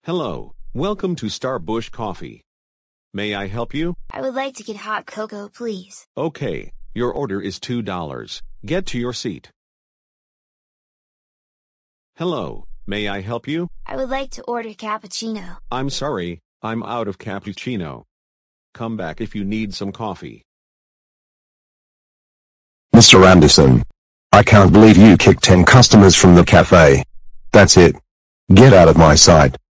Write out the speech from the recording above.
Hello, welcome to Starbush Coffee. May I help you? I would like to get hot cocoa, please. Okay, your order is $2. Get to your seat. Hello, may I help you? I would like to order cappuccino. I'm sorry, I'm out of cappuccino. Come back if you need some coffee. Mr. Anderson, I can't believe you kicked 10 customers from the cafe. That's it. Get out of my sight.